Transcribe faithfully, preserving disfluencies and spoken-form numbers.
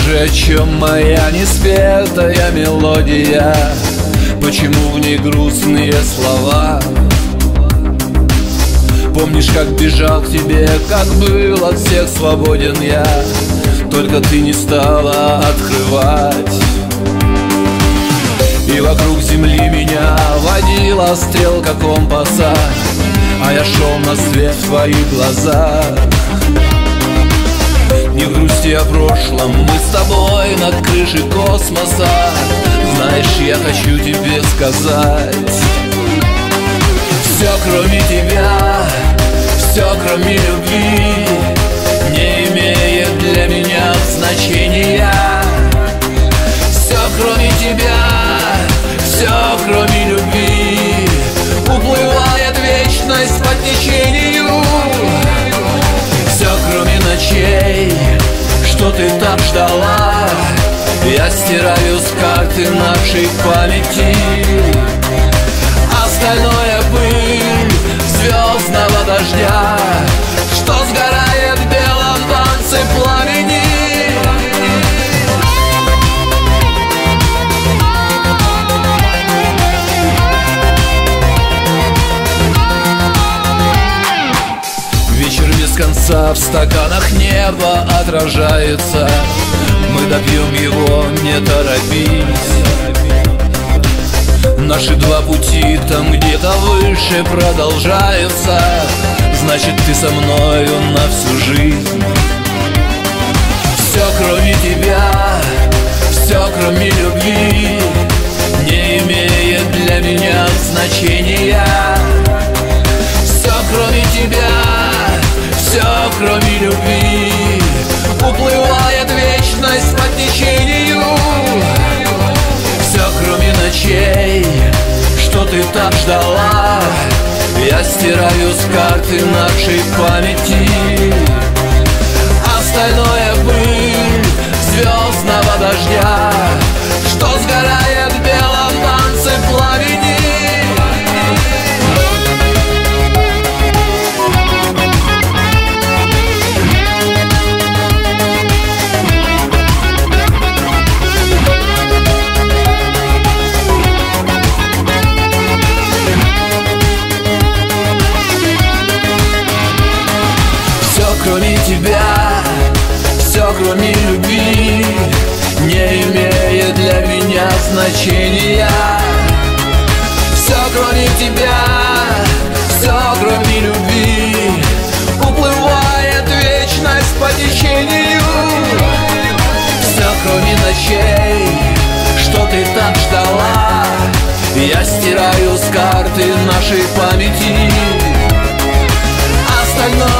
Скажи, о чем моя неспетая мелодия? Почему в ней грустные слова? Помнишь, как бежал к тебе, как был от всех свободен я? Только ты не стала открывать. И вокруг земли меня водила стрелка компаса, а я шел на свет в твоих глазах. Не грусти о прошлом, мы с тобой над крышей космоса. Знаешь, я хочу тебе сказать: все, кроме тебя, все, кроме любви, не имеет для меня значения. Все, кроме тебя, все, кроме любви, уплывает вечность по течению. Все, кроме ночей, что ты так ждала, я стираю с карты нашей памяти. Остальное пыль звездного дождя, что сгорает в белом танце пламени. Вечер без конца в стаканах неба отражается. Мы допьем его, не торопись. Наши два пути там где-то выше продолжаются. Значит, ты со мною на всю жизнь. Все, кроме тебя, все, кроме любви, не имеет для меня значения. Все, кроме тебя, все, кроме любви, уплывает вечность по течению. Все, кроме ночей, что ты так ждала, я стираю с карты нашей памяти. Остальное пыль звездного дождя, что сгорает в белом танце пламени. Кроме тебя, все, кроме любви, не имеет для меня значения. Все, кроме тебя, все, кроме любви, уплывает вечность по течению. Все, кроме ночей, что ты так ждала, я стираю с карты нашей памяти. Остальное